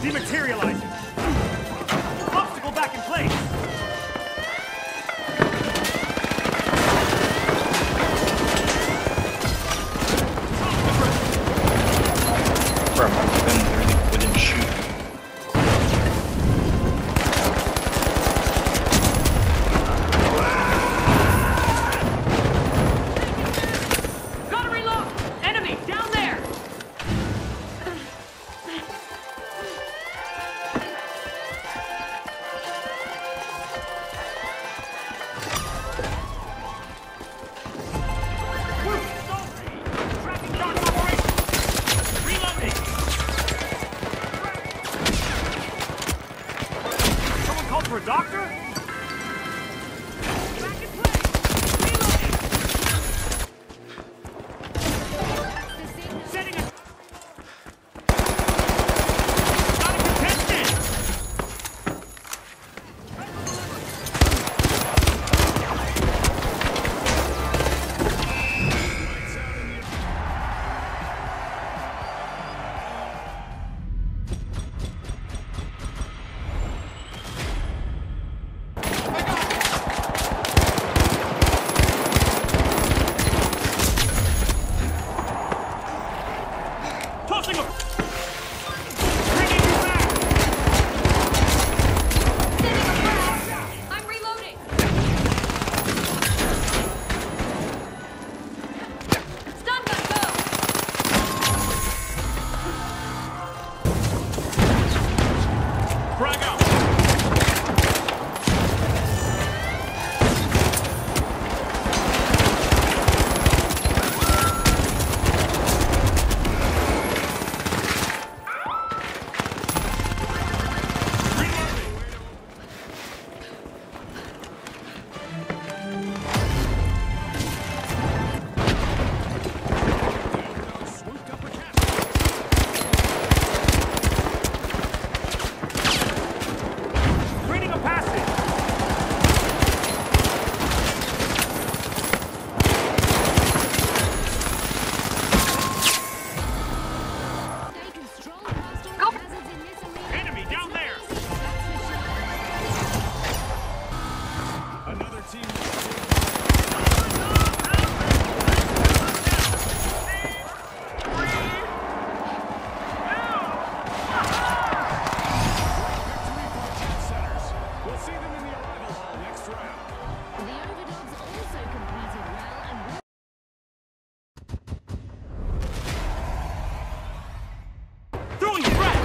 Dematerializing. Obstacle back in place. For a moment, then we didn't shoot. Gotta reload! Enemy down there! Tracking dark operation. Reloading. Someone called for a doctor? Back in place. Reloading. Setting a... Got a contestant! Tossing a... Bringing you back! I'm reloading! Stun gun, go! Frag out! Creating a passage! Enemy down there! Another team. We'll see them in the arrival hall next round. The Overdogs also competed well and Throwing frag!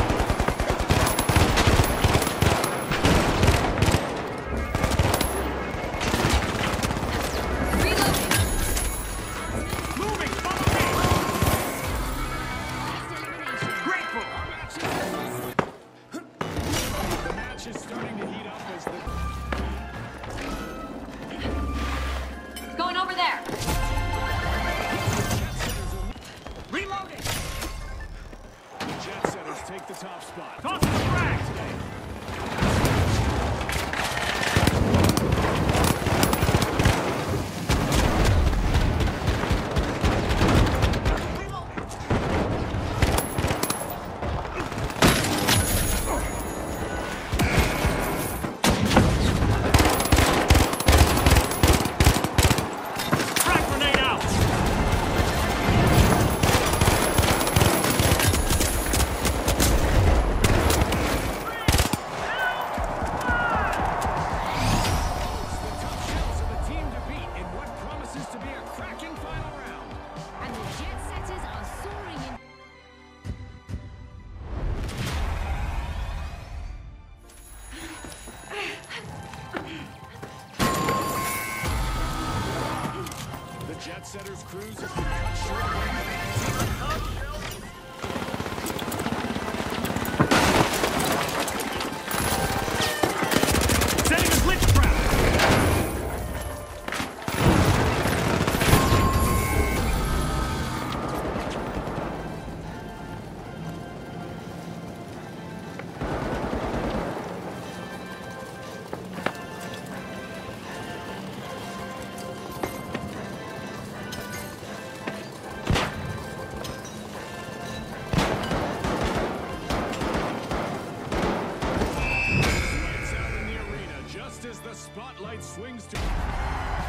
Reloading! Moving! Follow me! Grateful! The match is starting to heat up as the... Going over there! Reloading! Jet Setters take the top spot. Tossing the frag! Frag grenade out! The tough shells are the team to beat in what promises to be a cracking final round. and the Jet Setters are soaring in. The Jet Setters cruise has been cut short. Setting a glitch trap! Just as the spotlight swings to...